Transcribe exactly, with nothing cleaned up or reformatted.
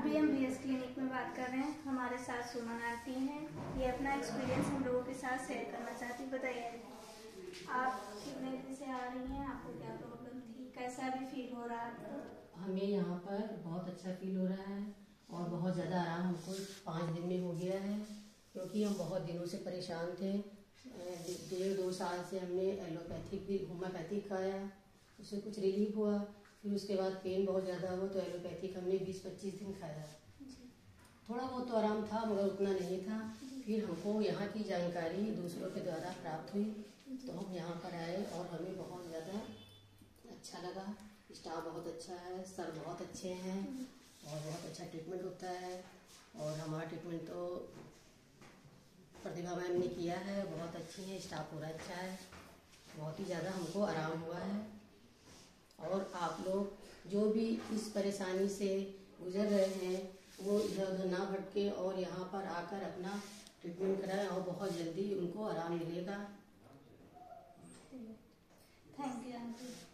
अभी हम B S clinic में बात कर रहे हैं। हमारे साथ सुमन आंटी हैं, ये अपना एक्सपीरियंस हम लोगों के साथ शेयर करना चाहती। बताइए आप कितने दिन से आ रही हैं, आपको क्या प्रॉब्लम थी, कैसा भी फील हो रहा है आपको? हमें यहाँ पर बहुत अच्छा फील हो रहा है और बहुत ज़्यादा आराम हमको पाँच दिन में हो गया है, क्योंकि हम बहुत दिनों से परेशान थे। डेढ़ दो साल से हमने एलोपैथिक भी होम्योपैथिक खाया, उससे कुछ रिलीफ हुआ। फिर उसके बाद पेन बहुत ज़्यादा हुआ तो एलोपैथिक हमने बीस पच्चीस दिन खाया। थोड़ा बहुत तो आराम था मगर उतना नहीं था। फिर हमको यहाँ की जानकारी दूसरों के द्वारा प्राप्त हुई तो हम यहाँ पर आए और हमें बहुत ज़्यादा अच्छा लगा। स्टाफ बहुत अच्छा है, सर बहुत अच्छे हैं और बहुत अच्छा ट्रीटमेंट होता है। और हमारा ट्रीटमेंट तो प्रतिभा मैम ने किया है, बहुत अच्छी है, स्टाफ पूरा अच्छा है, बहुत ही ज़्यादा हमको आराम हुआ है। और आप लोग जो भी इस परेशानी से गुजर रहे हैं वो इधर उधर ना भटके और यहाँ पर आकर अपना ट्रीटमेंट कराएं और बहुत जल्दी उनको आराम मिलेगा। Thank you aunty.